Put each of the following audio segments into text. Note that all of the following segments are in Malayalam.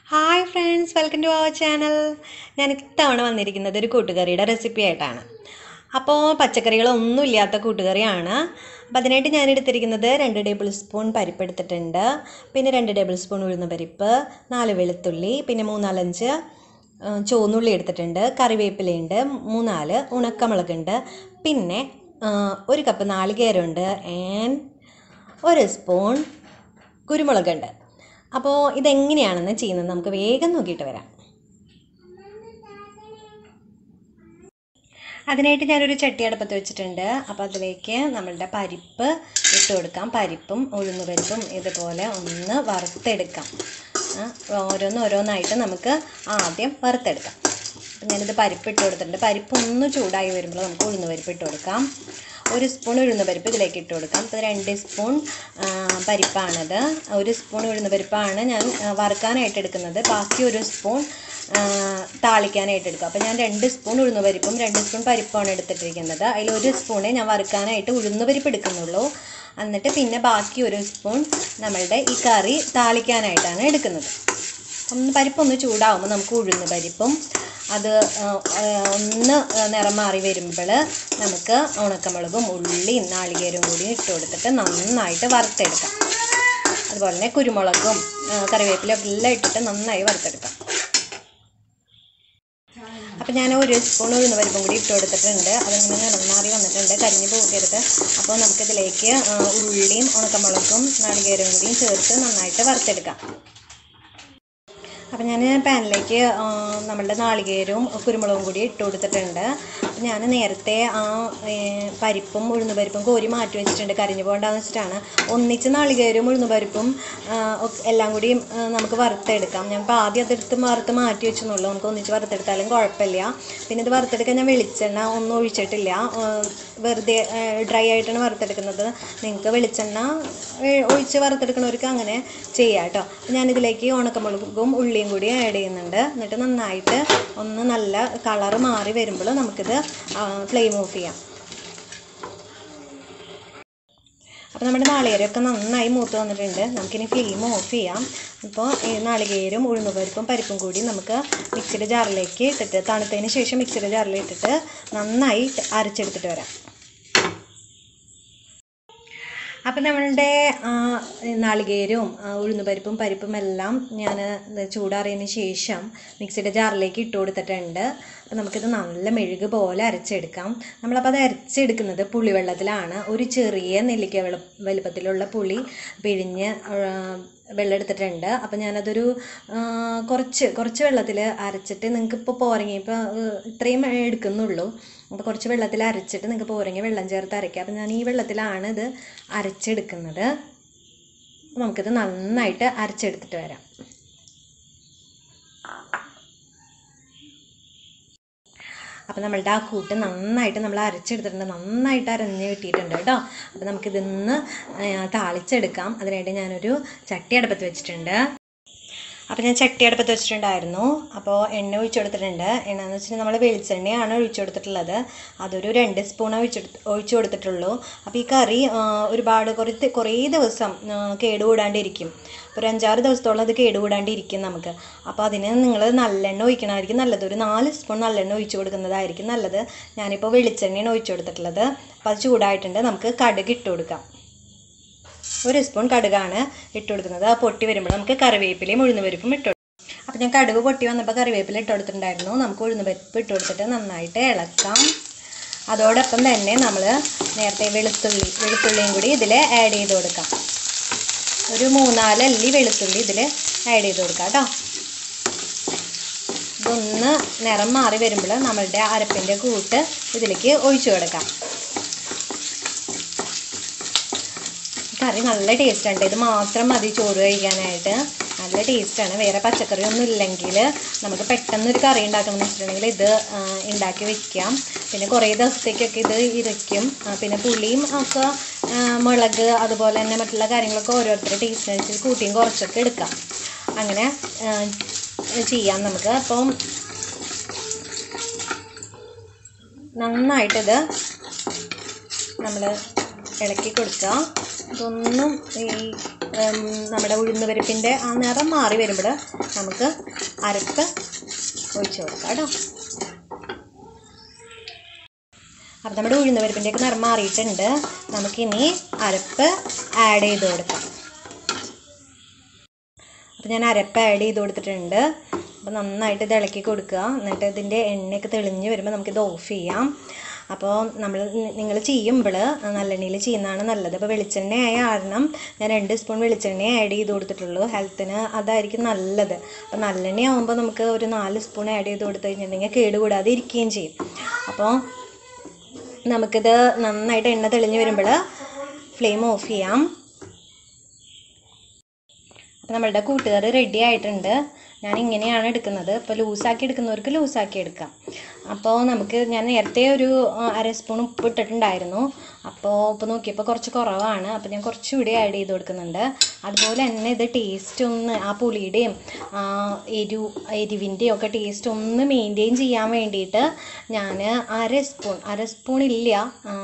Hi friends, welcome to our channel. ഞാൻ ഇത്തവണ വന്നിരിക്കുന്നത് ഒരു കൂട്ടുകറിയുടെ റെസിപ്പി ആയിട്ടാണ്. അപ്പോൾ പച്ചക്കറികളൊന്നും ഇല്ലാത്ത കൂട്ടുകറിയാണ്. അപ്പോൾ അതിനായിട്ട് ഞാൻ എടുത്തിരിക്കുന്നത് 2 ടേബിൾ സ്പൂൺ പരിപ്പ് എടുത്തിട്ടുണ്ട്, പിന്നെ 2 ടേബിൾ സ്പൂൺ ഉഴുന്ന പരിപ്പ്, 4 വെളുത്തുള്ളി, പിന്നെ 3-5 ചുവന്നുള്ളി എടുത്തിട്ടുണ്ട്, കറിവേപ്പിലയുണ്ട്, 3-4 ഉണക്കമുളകുണ്ട്, പിന്നെ 1 കപ്പ് നാളികേരമുണ്ട്, ആൻഡ് 1 സ്പൂൺ കുരുമുളകുണ്ട്. അപ്പോൾ ഇതെങ്ങനെയാണെന്ന് ചെയ്യുന്നത് നമുക്ക് വേഗം നോക്കിയിട്ട് വരാം. അതിനായിട്ട് ഞാനൊരു ചട്ടി അടുപ്പത്ത് വെച്ചിട്ടുണ്ട്. അപ്പോൾ അതിലേക്ക് നമ്മളുടെ പരിപ്പ് ഇട്ട് കൊടുക്കാം. പരിപ്പും ഉഴുന്നുപരിപ്പും ഇതുപോലെ ഒന്ന് വറുത്തെടുക്കാം. ഓരോന്നായിട്ട് നമുക്ക് ആദ്യം വറുത്തെടുക്കാം. ഞാനിത് പരിപ്പ് ഇട്ട് കൊടുത്തിട്ടുണ്ട്. പരിപ്പ് ഒന്ന് ചൂടായി വരുമ്പോൾ നമുക്ക് ഉഴുന്നുപരിപ്പ് ഇട്ട് കൊടുക്കാം. 1 സ്പൂൺ ഉഴുന്നുപരിപ്പ് ഇതിലേക്ക് ഇട്ട് കൊടുക്കാം. ഇപ്പോൾ 2 സ്പൂൺ പരിപ്പാണിത്. 1 സ്പൂൺ ഉഴുന്നുപരിപ്പാണ് ഞാൻ വറുക്കാനായിട്ട് എടുക്കുന്നത്. ബാക്കി 1 സ്പൂൺ താളിക്കാനായിട്ട് എടുക്കുക. അപ്പോൾ ഞാൻ 2 സ്പൂൺ ഉഴുന്നുപരിപ്പും 2 സ്പൂൺ പരിപ്പാണ് എടുത്തിട്ടിരിക്കുന്നത്. അതിൽ 1 സ്പൂണേ ഞാൻ വറുക്കാനായിട്ട് ഉഴുന്നുപരിപ്പ് എടുക്കുന്നുള്ളൂ. എന്നിട്ട് പിന്നെ ബാക്കി 1 സ്പൂൺ നമ്മളുടെ ഈ കറി താളിക്കാനായിട്ടാണ് എടുക്കുന്നത്. പരിപ്പൊന്ന് ചൂടാവുമ്പോൾ നമുക്ക് ഉഴുന്നുപരിപ്പും അത് ഒന്ന് നിറം മാറി വരുമ്പോൾ നമുക്ക് ഉണക്കമുളകും ഉള്ളിയും നാളികേരവും കൂടി ഇട്ട് കൊടുത്തിട്ട് നന്നായിട്ട് വറുത്തെടുക്കാം. അതുപോലെ തന്നെ കുരുമുളകും കറിവേപ്പിലൊക്കെ എല്ലാം ഇട്ടിട്ട് നന്നായി വറുത്തെടുക്കാം. അപ്പോൾ ഞാൻ 1 സ്പൂൺ ഉഴുന്നുപരിപ്പും കൂടി ഇട്ട് കൊടുത്തിട്ടുണ്ട്. അതിങ്ങനെ നിറം മാറി വന്നിട്ടുണ്ട്, കരിഞ്ഞ് പോകരുത്. അപ്പോൾ നമുക്കിതിലേക്ക് ഉള്ളിയും ഉണക്കമുളകും നാളികേരവും കൂടിയും ചേർത്ത് നന്നായിട്ട് വറുത്തെടുക്കാം. അപ്പോൾ ഞാൻ പാനിലേക്ക് നമ്മളുടെ നാളികേരവും കുരുമുളകും കൂടി ഇട്ട് കൊടുത്തിട്ടുണ്ട്. ഞാൻ നേരത്തെ പരിപ്പും ഉഴുന്നുപരിപ്പും കോരി മാറ്റി വെച്ചിട്ടുണ്ട്, കരിഞ്ഞു പോകണ്ടെന്ന് വെച്ചിട്ടാണ്. ഒന്നിച്ച് നാളികേരവും ഉഴുന്നുപരിപ്പും എല്ലാം കൂടി നമുക്ക് വറുത്തെടുക്കാം. ഞാൻ ഇപ്പോൾ ആദ്യം അതെടുത്ത് വറുത്ത് മാറ്റി വെച്ചെന്നുള്ളൂ. നമുക്ക് ഒന്നിച്ച് വറുത്തെടുത്താലും കുഴപ്പമില്ല. പിന്നെ ഇത് വറുത്തെടുക്കാൻ ഞാൻ വെളിച്ചെണ്ണ ഒന്നും ഒഴിച്ചിട്ടില്ല, വെറുതെ ഡ്രൈ ആയിട്ടാണ് വറുത്തെടുക്കുന്നത്. നിങ്ങൾക്ക് വെളിച്ചെണ്ണ ഒഴിച്ച് വറുത്തെടുക്കുന്നവർക്ക് അങ്ങനെ ചെയ്യാം കേട്ടോ. ഞാനിതിലേക്ക് ഉണക്കമുളകും ഉള്ളിയും കൂടി ആഡ് ചെയ്യുന്നുണ്ട്. എന്നിട്ട് നന്നായിട്ട് ഒന്ന് നല്ല കളറ് മാറി വരുമ്പോൾ നമുക്കിത് ഫ്ലെയിം ഓഫ് ചെയ്യാം. അപ്പോൾ നമ്മുടെ നാളികേരമൊക്കെ നന്നായി മൂത്ത് വന്നിട്ടുണ്ട്. നമുക്കിനി ഫ്ലെയിം ഓഫ് ചെയ്യാം. അപ്പോൾ ഈ നാളികേരും ഉഴുന്നുപരിപ്പും പരിപ്പും കൂടി നമുക്ക് മിക്സിയുടെ ജാറിലേക്ക് ഇട്ടിട്ട് തണുത്തതിന് ശേഷം മിക്സിയുടെ ജാറിൽ ഇട്ടിട്ട് നന്നായി അരച്ചെടുത്തിട്ട് വരാം. അപ്പം നമ്മളുടെ നാളികേരവും ഉഴുന്നുപരിപ്പും പരിപ്പും എല്ലാം ഞാൻ ചൂടാറിയതിന് ശേഷം മിക്സിയുടെ ജാറിലേക്ക് ഇട്ട് കൊടുത്തിട്ടുണ്ട്. അപ്പോൾ നമുക്കിത് നല്ല മെഴുക് പോലെ അരച്ചെടുക്കാം. നമ്മളപ്പോൾ അത് അരച്ചെടുക്കുന്നത് പുളിവെള്ളത്തിലാണ്. ഒരു ചെറിയ നെല്ലിക്ക വലുപ്പത്തിലുള്ള പുളി പിഴിഞ്ഞ് വെള്ളം എടുത്തിട്ടുണ്ട്. അപ്പോൾ ഞാനതൊരു കുറച്ച് വെള്ളത്തിൽ അരച്ചിട്ട് നിങ്ങൾക്കിപ്പോൾ പോരെങ്കിൽ ഇപ്പോൾ ഇത്രയും എടുക്കുന്നുള്ളൂ. അപ്പോൾ കുറച്ച് വെള്ളത്തിൽ അരച്ചിട്ട് നിങ്ങൾക്ക് പോരെങ്കിൽ വെള്ളം ചേർത്ത് അരയ്ക്കുക. അപ്പോൾ ഞാൻ ഈ വെള്ളത്തിലാണ് ഇത് അരച്ചെടുക്കുന്നത്. നമുക്കിത് നന്നായിട്ട് അരച്ചെടുത്തിട്ട് വരാം. അപ്പോൾ നമ്മളുടെ ആ കൂട്ട് നന്നായിട്ട് നമ്മൾ അരച്ചെടുത്തിട്ടുണ്ട്, നന്നായിട്ട് അരഞ്ഞ് കിട്ടിയിട്ടുണ്ട് കേട്ടോ. അപ്പോൾ നമുക്കിതൊന്ന് താളിച്ചെടുക്കാം. അതിനായിട്ട് ഞാനൊരു ചട്ടി അടുപ്പത്ത് വെച്ചിട്ടുണ്ട്. അപ്പോൾ ഞാൻ ചട്ടി അടുപ്പത്ത് വെച്ചിട്ടുണ്ടായിരുന്നു. അപ്പോൾ എണ്ണ ഒഴിച്ചു കൊടുത്തിട്ടുണ്ട്. എണ്ണ എന്ന് വെച്ചിട്ടുണ്ടെങ്കിൽ നമ്മൾ വെളിച്ചെണ്ണയാണ് ഒഴിച്ചു കൊടുത്തിട്ടുള്ളത്. അതൊരു 2 സ്പൂൺ ഒഴിച്ചു കൊടുത്തിട്ടുള്ളൂ. അപ്പോൾ ഈ കറി ഒരുപാട് കുറേ ദിവസം കേടുകൂടാണ്ടിരിക്കും. ഒരു 5-6 ദിവസത്തോളം അത് കേടുകൂടാണ്ടിരിക്കും നമുക്ക്. അപ്പോൾ അതിന് നിങ്ങൾ നല്ലെണ്ണ ഒഴിക്കണമായിരിക്കും നല്ലത്. ഒരു 4 സ്പൂൺ നല്ലെണ്ണ ഒഴിച്ചു കൊടുക്കുന്നതായിരിക്കും നല്ലത്. ഞാനിപ്പോൾ വെളിച്ചെണ്ണയാണ് ഒഴിച്ചു കൊടുത്തിട്ടുള്ളത്. അപ്പോൾ അത് ചൂടായിട്ടുണ്ട്. നമുക്ക് കടുക് ഇട്ട് കൊടുക്കാം. 1 സ്പൂൺ കടുകാണ് ഇട്ട് കൊടുക്കുന്നത്. ആ പൊട്ടി വരുമ്പോൾ നമുക്ക് കറിവേപ്പിലയും ഉഴുന്നുപരിപ്പും ഇട്ട് കൊടുക്കും. അപ്പോൾ ഞാൻ കടുക് പൊട്ടി വന്നപ്പോൾ കറിവേപ്പില ഇട്ട് കൊടുത്തിട്ടുണ്ടായിരുന്നു. നമുക്ക് ഉഴുന്നുപരിപ്പ് ഇട്ട് കൊടുത്തിട്ട് നന്നായിട്ട് ഇളക്കാം. അതോടൊപ്പം തന്നെ നമ്മൾ നേരത്തെ വെളുത്തുള്ളിയും കൂടി ഇതിൽ ആഡ് ചെയ്ത് കൊടുക്കാം. ഒരു 3-4 അല്ലി വെളുത്തുള്ളി ഇതിൽ ആഡ് ചെയ്ത് കൊടുക്കാം കേട്ടോ. ഇതൊന്ന് നിറം മാറി വരുമ്പോൾ നമ്മളുടെ അരപ്പിൻ്റെ കൂട്ട് ഇതിലേക്ക് ഒഴിച്ചു കൊടുക്കാം. കറി നല്ല ടേസ്റ്റുണ്ട്. ഇത് മാത്രം മതി ചോറ് കഴിക്കാനായിട്ട്. നല്ല ടേസ്റ്റാണ്. വേറെ പച്ചക്കറിയൊന്നും ഇല്ലെങ്കിൽ നമുക്ക് പെട്ടെന്നൊരു കറി ഉണ്ടാക്കണമെന്ന് വെച്ചിട്ടുണ്ടെങ്കിൽ ഇത് ഉണ്ടാക്കി വെക്കാം. പിന്നെ കുറേ ദിവസത്തേക്കൊക്കെ ഇത് ഇരിക്കും. പിന്നെ പുളിയും ഒക്കെ മുളക് അതുപോലെ തന്നെ മറ്റുള്ള കാര്യങ്ങളൊക്കെ ഓരോരുത്തരുടെ ടേസ്റ്റിനനുസരിച്ച് കൂട്ടിയും കുറച്ചൊക്കെ എടുക്കാം. അങ്ങനെ ചെയ്യാം നമുക്ക്. അപ്പം നന്നായിട്ടിത് നമ്മൾ ഇളക്കി കൊടുക്കുക. ഇതൊന്നും ഈ നമ്മുടെ ഉഴുന്ന് പരിപ്പിൻ്റെ ആ നിറം മാറി വരുമ്പോൾ നമുക്ക് അരപ്പ് ഒഴിച്ച് കൊടുക്കാം കേട്ടോ. അപ്പം നമ്മുടെ ഉഴുന്ന് പരിപ്പിൻ്റെയൊക്കെ നിറം മാറിയിട്ടുണ്ട്. നമുക്കിനി അരപ്പ് ആഡ് ചെയ്ത് കൊടുക്കാം. അപ്പം ഞാൻ അരപ്പ് ആഡ് ചെയ്ത് കൊടുത്തിട്ടുണ്ട്. അപ്പോൾ നന്നായിട്ട് ഇത് ഇളക്കി കൊടുക്കുക. എന്നിട്ട് ഇതിൻ്റെ എണ്ണയൊക്കെ തെളിഞ്ഞ് വരുമ്പോൾ നമുക്കിത് ഓഫ് ചെയ്യാം. അപ്പോൾ നിങ്ങൾ ചെയ്യുമ്പോൾ നല്ലെണ്ണയിൽ ചെയ്യുന്നതാണ് നല്ലത്. അപ്പോൾ വെളിച്ചെണ്ണ ആയ കാരണം ഞാൻ 2 സ്പൂൺ വെളിച്ചെണ്ണ ആഡ് ചെയ്ത് കൊടുത്തിട്ടുള്ളൂ. ഹെൽത്തിന് അതായിരിക്കും നല്ലത്. അപ്പോൾ നല്ലെണ്ണ ആകുമ്പോൾ നമുക്ക് ഒരു 4 സ്പൂൺ ആഡ് ചെയ്ത് കൊടുത്തു കഴിഞ്ഞിട്ടുണ്ടെങ്കിൽ കേടുകൂടാതെ ഇരിക്കുകയും ചെയ്യും. അപ്പോൾ നമുക്കിത് നന്നായിട്ട് എണ്ണ തെളിഞ്ഞ് വരുമ്പോൾ ഫ്ലെയിം ഓഫ് ചെയ്യാം. അപ്പോൾ നമ്മളുടെ കൂട്ടുകറി റെഡി ആയിട്ടുണ്ട്. ഞാൻ ഇങ്ങനെയാണ് എടുക്കുന്നത്. ഇപ്പോൾ ലൂസാക്കി എടുക്കുന്നവർക്ക് ലൂസാക്കി എടുക്കാം. അപ്പോൾ ഞാൻ നേരത്തെ ഒരു 1/2 സ്പൂൺ ഉപ്പ് ഇട്ടിട്ടുണ്ടായിരുന്നു. അപ്പോൾ ഉപ്പ് നോക്കിയപ്പോൾ കുറച്ച് കുറവാണ്. അപ്പോൾ ഞാൻ കുറച്ചുകൂടി ആഡ് ചെയ്ത് കൊടുക്കുന്നുണ്ട്. അതുപോലെ തന്നെ ഇത് ടേസ്റ്റ് ഒന്ന് ആ പുളിയുടെയും എരിവിൻ്റെയും ഒക്കെ ടേസ്റ്റ് ഒന്ന് മെയിൻറ്റെയിൻ ചെയ്യാൻ വേണ്ടിയിട്ട് ഞാൻ 1/2 സ്പൂൺ ഇല്ല,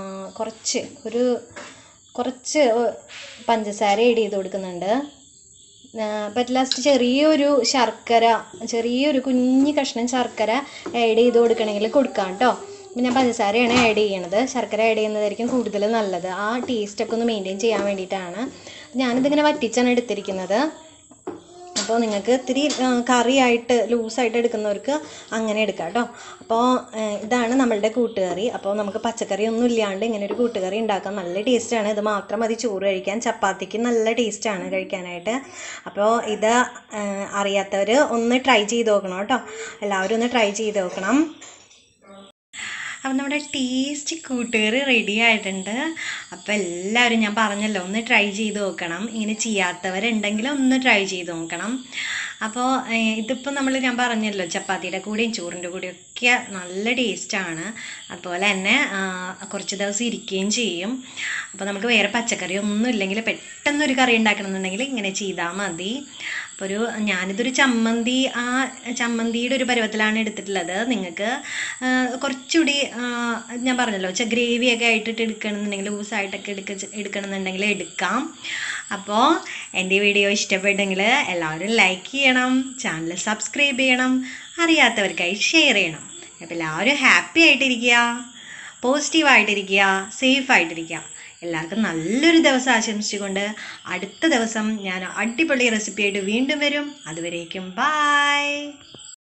കുറച്ച് പഞ്ചസാര ആഡ് ചെയ്ത് കൊടുക്കുന്നുണ്ട്. അപ്പം ലാസ്റ്റ് ചെറിയൊരു കുഞ്ഞ് കഷ്ണം ശർക്കര ആഡ് ചെയ്ത് കൊടുക്കണമെങ്കിൽ കൊടുക്കാം കേട്ടോ. അപ്പം ഞാൻ പഞ്ചസാരയാണ് ആഡ് ചെയ്യണത്. ശർക്കര ആഡ് ചെയ്യുന്നതായിരിക്കും കൂടുതൽ നല്ലത്. ആ ടേസ്റ്റൊക്കെ ഒന്ന് മെയിൻറ്റെയിൻ ചെയ്യാൻ വേണ്ടിയിട്ടാണ്. ഞാനിതിങ്ങനെ വറ്റിച്ചാണ് എടുത്തിരിക്കുന്നത്. അപ്പോൾ നിങ്ങൾക്ക് ഇത്തിരി കറിയായിട്ട് ലൂസായിട്ട് എടുക്കുന്നവർക്ക് അങ്ങനെ എടുക്കാം കേട്ടോ. അപ്പോൾ ഇതാണ് നമ്മളുടെ കൂട്ടുകറി. അപ്പോൾ നമുക്ക് പച്ചക്കറി ഒന്നും ഇല്ലാണ്ട് ഇങ്ങനെ ഒരു കൂട്ടുകറി ഉണ്ടാക്കാം. നല്ല ടേസ്റ്റാണ്. ഇത് മാത്രം മതി ചോറ് കഴിക്കാൻ. ചപ്പാത്തിക്ക് നല്ല ടേസ്റ്റാണ് കഴിക്കാനായിട്ട്. അപ്പോൾ ഇത് അറിയാത്തവർ ഒന്ന് ട്രൈ ചെയ്ത് നോക്കണം കേട്ടോ. എല്ലാവരും ഒന്ന് ട്രൈ ചെയ്ത് നോക്കണം. അപ്പം നമ്മുടെ ടേസ്റ്റി കൂട്ടുകറി റെഡി ആയിട്ടുണ്ട്. അപ്പോൾ എല്ലാവരും ഞാൻ പറഞ്ഞല്ലോ ഒന്ന് ട്രൈ ചെയ്ത് നോക്കണം. ഇങ്ങനെ ചെയ്യാത്തവരുണ്ടെങ്കിൽ ഒന്ന് ട്രൈ ചെയ്ത് നോക്കണം. അപ്പോൾ ഇതിപ്പോൾ ഞാൻ പറഞ്ഞല്ലോ ചപ്പാത്തിയുടെ കൂടെയും ചോറിൻ്റെ കൂടെയൊക്കെ നല്ല ടേസ്റ്റാണ്. അതുപോലെ തന്നെ കുറച്ച് ദിവസം ഇരിക്കുകയും ചെയ്യും. അപ്പോൾ നമുക്ക് വേറെ പച്ചക്കറി ഒന്നും ഇല്ലെങ്കിൽ പെട്ടെന്നൊരു കറി ഉണ്ടാക്കണമെന്നുണ്ടെങ്കിൽ ഇങ്ങനെ ചെയ്താൽ മതി. അപ്പോൾ ഞാനിതൊരു ചമ്മന്തിയുടെ ഒരു പരുവത്തിലാണ് എടുത്തിട്ടുള്ളത്. നിങ്ങൾക്ക് കുറച്ചുകൂടി ഞാൻ പറഞ്ഞല്ലോ ഗ്രേവിയൊക്കെ ആയിട്ടിട്ട് എടുക്കണമെന്നുണ്ടെങ്കിൽ ലൂസായിട്ടൊക്കെ എടുക്കണമെന്നുണ്ടെങ്കിൽ എടുക്കാം. അപ്പോൾ എൻ്റെ വീഡിയോ ഇഷ്ടപ്പെട്ടെങ്കിൽ എല്ലാവരും ലൈക്ക് ചെയ്യണം, ചാനൽ സബ്സ്ക്രൈബ് ചെയ്യണം, അറിയാത്തവർക്കായി ഷെയർ ചെയ്യണം. അപ്പോൾ എല്ലാവരും ഹാപ്പി ആയിട്ടിരിക്കുക, പോസിറ്റീവായിട്ടിരിക്കുക, സേഫായിട്ടിരിക്കുക. എല്ലാവർക്കും നല്ലൊരു ദിവസം ആശംസിച്ചുകൊണ്ട് അടുത്ത ദിവസം ഞാൻ അടിപൊളി റെസിപ്പിയായിട്ട് വീണ്ടും വരും. അതുവരേക്കും ബൈ.